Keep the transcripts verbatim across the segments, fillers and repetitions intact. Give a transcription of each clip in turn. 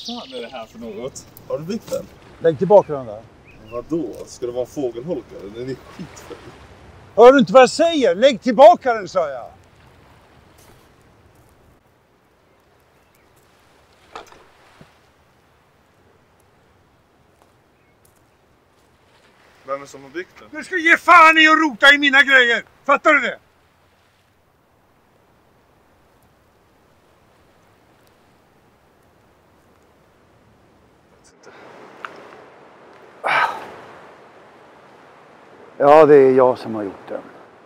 fan är det här för något? Har du byggt den? Lägg tillbaka den där. Vadå? Ska det vara en fågelholkare? Den är skitfull. Hör du inte vad jag säger? Lägg tillbaka den, sa jag. Vem är det som har byggt den? Du ska ge fan i att rota i mina grejer. Fattar du det? Ja, det är jag som har gjort den.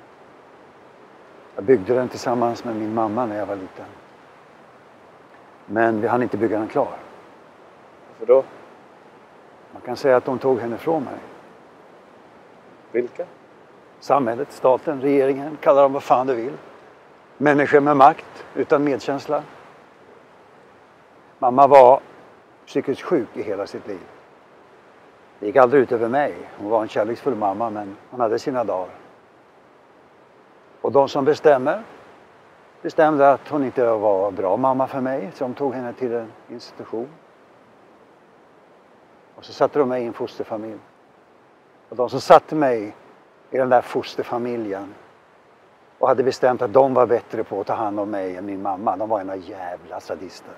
Jag byggde den tillsammans med min mamma när jag var liten. Men vi hann inte bygga den klar. Varför då? Man kan säga att de tog henne från mig. Vilka? Samhället, staten, regeringen, kalla dem vad fan du vill. Människor med makt, utan medkänsla. Mamma var psykiskt sjuk i hela sitt liv. Det gick aldrig ut över mig. Hon var en kärleksfull mamma, men hon hade sina dagar. Och de som bestämmer bestämde att hon inte var bra mamma för mig, så de tog henne till en institution. Och så satte de mig i en fosterfamilj. Och de som satte mig i den där fosterfamiljen och hade bestämt att de var bättre på att ta hand om mig än min mamma, de var ena jävla sadister.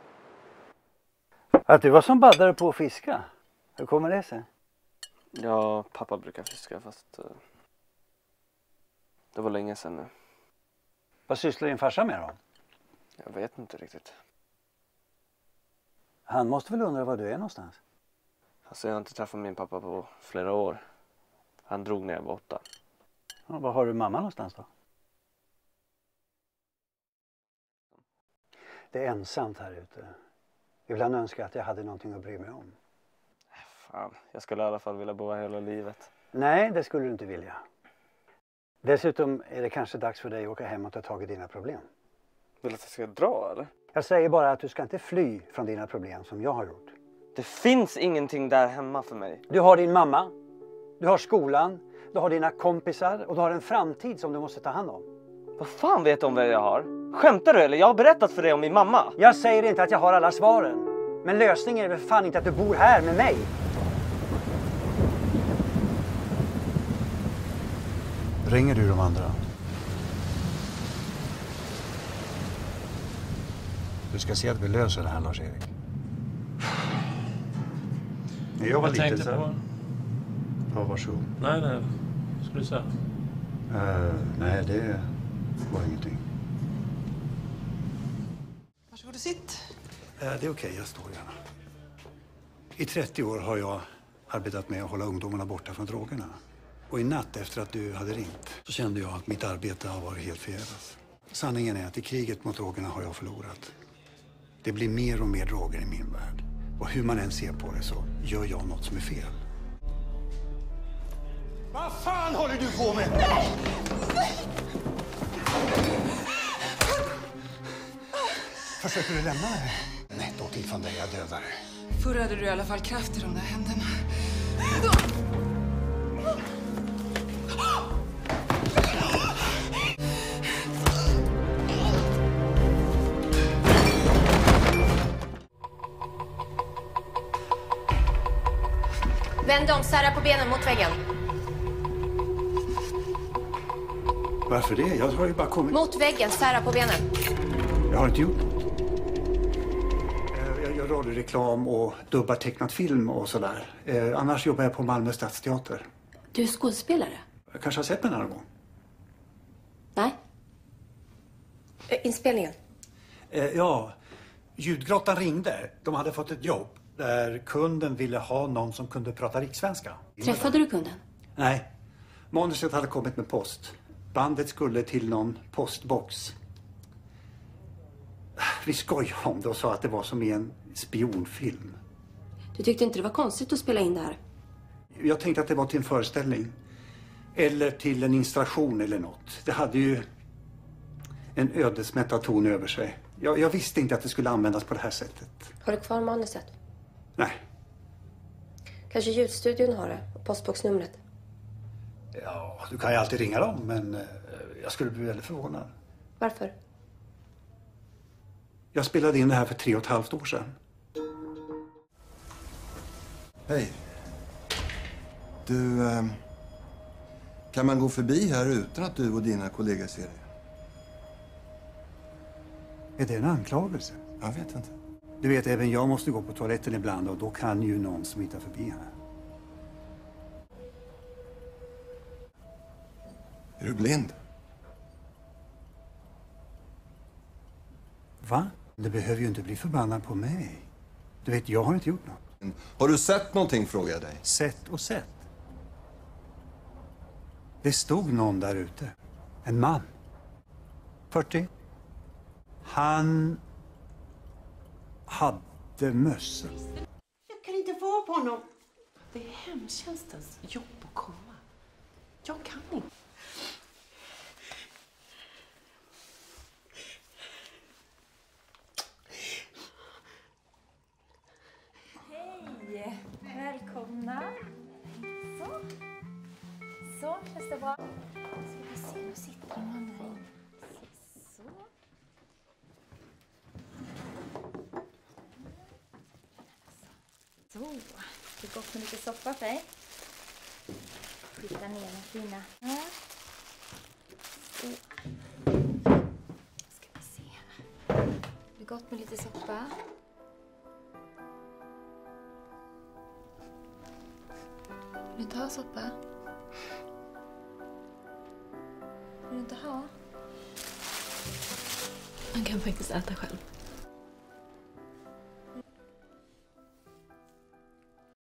Att du var som baddare på att fiska. Hur kommer det sig? Ja, pappa brukar fiska, fast uh, det var länge sedan nu. Vad sysslar din farsa med då? Jag vet inte riktigt. Han måste väl undra var du är någonstans? Alltså jag har inte träffat min pappa på flera år. Han drog när jag var åtta. Ja, var har du mamma någonstans då? Det är ensamt här ute. Ibland önskar jag att jag hade någonting att bry mig om. Fan, jag skulle i alla fall vilja bo här hela livet. Nej, det skulle du inte vilja. Dessutom är det kanske dags för dig att åka hem och ta tag i dina problem. Vill att jag ska dra, eller? Jag säger bara att du ska inte fly från dina problem som jag har gjort. Det finns ingenting där hemma för mig. Du har din mamma, du har skolan, du har dina kompisar och du har en framtid som du måste ta hand om. Vad fan vet du om vad jag har? Skämtar du eller? Jag har berättat för dig om min mamma. Jag säger inte att jag har alla svaren. Men lösningen är väl fan inte att du bor här med mig. Ringer du de andra? Du ska se att vi löser det här, Lars-Erik. När jag var Jag liten tänkte så... på... Ja, varsågod. Nej, nej. Skulle du säga? Uh, nej, det var ingenting. Varsågod och sitt. Uh, det är okej, okay, jag står gärna. I trettio år har jag arbetat med att hålla ungdomarna borta från drogerna. Och i natt efter att du hade ringt så kände jag att mitt arbete har varit helt förgäves. Sanningen är att i kriget mot drogerna har jag förlorat. Det blir mer och mer droger i min värld. Och hur man än ser på det så gör jag något som är fel. Vad fan håller du på med? Nej! Försöker du lämna mig? Nej, då till från dig, jag dödar dig. Förr hade du i alla fall kraft i de där händerna. Vänd om, sära på benen mot väggen. Varför det? Jag har ju bara kommit... Mot väggen, sära på benen. Jag har inte gjort något. Jag gör radioreklam och dubbar tecknat film och sådär. Annars jobbar jag på Malmö Stadsteater. Du är skådespelare? Jag kanske har sett mig någon gång. Nej. Inspelningen? Ja, Ljudgrottan ringde. De hade fått ett jobb där kunden ville ha någon som kunde prata rikssvenska. Träffade du kunden? Nej, manuset hade kommit med post. Bandet skulle till någon postbox. Vi skojade om det och sa att det var som i en spionfilm. Du tyckte inte det var konstigt att spela in det här? Jag tänkte att det var till en föreställning. Eller till en installation eller något. Det hade ju en ödesmättad ton över sig. Jag, jag visste inte att det skulle användas på det här sättet. Har du kvar manuset? Nej. Kanske ljudstudion har det, och postboxnumret. Ja, du kan ju alltid ringa dem, men eh, jag skulle bli väldigt förvånad. Varför? Jag spelade in det här för tre och ett halvt år sedan. Hej. Du, eh, kan man gå förbi här utan att du och dina kollegor ser det? Är det en anklagelse? Jag vet inte. Du vet, även jag måste gå på toaletten ibland och då kan ju någon smita förbi här. Är du blind? Va? Det behöver ju inte bli förbannad på mig. Du vet, jag har inte gjort något. Har du sett någonting, frågar jag dig? Sett och sett. Det stod någon där ute. En man. fyrtio. Han hade mössa. Jag kan inte vara på honom. Det är hemtjänstens jobb att komma. Jag kan inte. Hej! Välkomna. Så. Så, känns det bra? Ska vi se, nu sitter de andra in. Så. Så. Det är gott med lite soppa för dig. Flytta ner de fina här. Så. Ska vi se här. Det är gott med lite soppa. Vill du inte ha soppa? Vill du inte ha? Man kan faktiskt äta själv.